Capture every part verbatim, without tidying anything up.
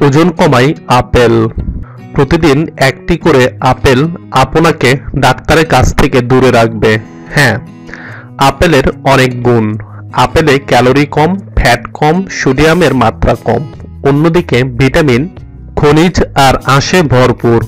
ওজন কমায় আপেল। প্রতিদিন একটি করে আপেল আপনাকে ডাক্তারের কাছ থেকে দূরে রাখবে। হ্যাঁ, আপেলের অনেক গুণ। আপেলে ক্যালোরি কম, ফ্যাট কম, সোডিয়ামের মাত্রা কম। অন্যদিকে ভিটামিন, খনিজ আর আঁশে ভরপুর।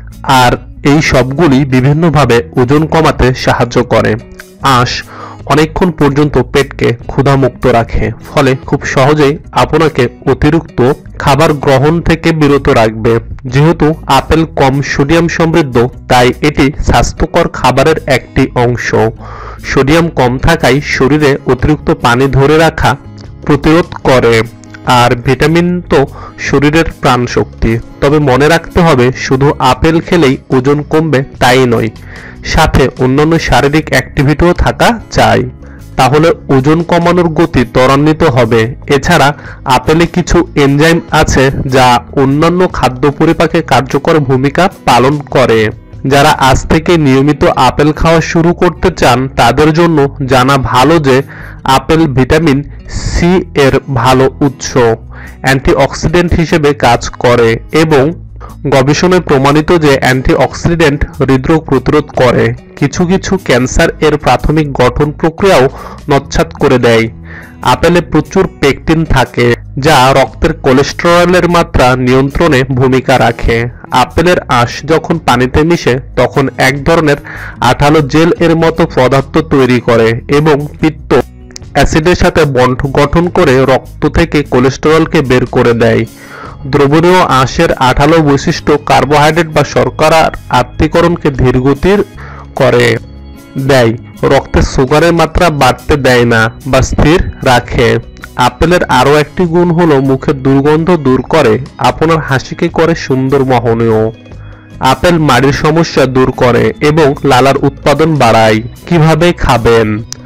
আর এই সবগুলি বিভিন্নভাবে ওজন কমাতে সাহায্য করে। আঁশ অনেকক্ষণ পর্যন্ত পেটকে ক্ষুধামুক্ত রাখে, ফলে খুব সহজেই আপনাকে অতিরিক্ত খাবার গ্রহণ থেকে বিরত রাখবে। যেহেতু আপেল কম সোডিয়াম সমৃদ্ধ, তাই এটি স্বাস্থ্যকর খাবারের একটি অংশ। সোডিয়াম কম থাকায় শরীরে অতিরিক্ত পানি ধরে রাখা প্রতিরোধ করে। আর ভিটামিন তো শরীরের প্রাণ শক্তি। তবে মনে রাখতে হবে, শুধু আপেল খেলেই ওজন কমবে তাই নয়, সাথে অন্যান্য শারীরিক অ্যাক্টিভিটিও থাকা চাই, তাহলে ওজন কমানোর গতি ত্বরান্বিত হবে। এছাড়া আপেলে কিছু এনজাইম আছে যা অন্যান্য খাদ্য পরিপাকে কার্যকর ভূমিকা পালন করে। যারা আজ থেকে নিয়মিত আপেল খাওয়া শুরু করতে চান তাদের জন্য জানা ভালো যে আপেল ভিটামিন সি এর ভালো উৎস, অ্যান্টিঅক্সিডেন্ট হিসেবে কাজ করে এবং গবেষণায় প্রমাণিত যে অ্যান্টিঅক্সিডেন্ট হৃদরোগ প্রতিরোধ করে। কিছু কিছু ক্যান্সার এর প্রাথমিক গঠন প্রক্রিয়াও নস্যাৎ করে দেয়। আপেলে প্রচুর পেকটিন থাকে, যা রক্তের কোলেস্টেরলের মাত্রা নিয়ন্ত্রণে ভূমিকা রাখে। আপেলের আঁশ যখন পানিতে মিশে তখন এক ধরনের আঠালো জেল এর মতো পদার্থ তৈরি করে এবং পিত্ত অ্যাসিডের সাথে বন্ড গঠন করে রক্ত থেকে কোলেস্টেরলকে বের করে দেয়। দ্রবণীয় আঁশের আঠালো বৈশিষ্ট্য কার্বোহাইড্রেট বা শর্করার আত্তীকরণকে ধীরগতির করে দেয়, রক্তে সুগারের মাত্রা বাড়তে দেয় না বা স্থির রাখে। আপেলের আরও একটি গুণ হলো মুখের দুর্গন্ধ দূর করে, আপনার হাসিকে করে সুন্দর মোহনীয়। আপেল মাড়ির সমস্যা দূর করে এবং লালার উৎপাদন বাড়ায়। কিভাবে খাবেন?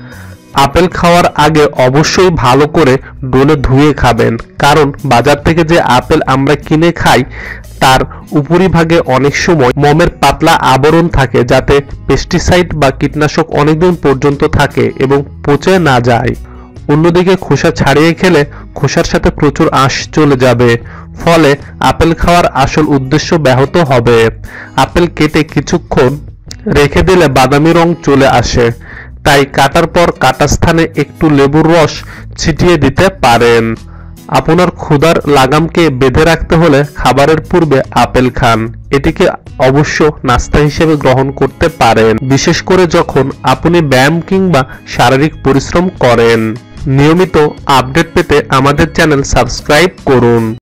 আপেল খাওয়ার আগে অবশ্যই ভালো করে ডলে ধুয়ে খাবেন, কারণ বাজার থেকে যে আপেল আমরা কিনে খাই তার উপরিভাগে অনেক সময় মোমের পাতলা আবরণ থাকে, যাতে পেস্টিসাইড বা কীটনাশক অনেকদিন পর্যন্ত থাকে এবং পচে না যায়। অন্যদিকে খোসা ছাড়িয়ে খেলে খোসার সাথে প্রচুর আঁশ চলে যাবে, ফলে আপেল খাওয়ার আসল উদ্দেশ্য ব্যাহত হবে। আপেল কেটে কিছুক্ষণ রেখে দিলে বাদামি রং চলে আসে, তাই কাটার পর কাটা স্থানে একটু লেবুর রস ছিটিয়ে দিতে পারেন। আপনার ক্ষুধার লাগামকে বেঁধে রাখতে হলে খাবারের পূর্বে আপেল খান। এটিকে অবশ্য নাস্তা হিসেবে গ্রহণ করতে পারেন, বিশেষ করে যখন আপনি ব্যায়াম কিংবা শারীরিক পরিশ্রম করেন। নিয়মিত আপডেট পেতে আমাদের চ্যানেল সাবস্ক্রাইব করুন।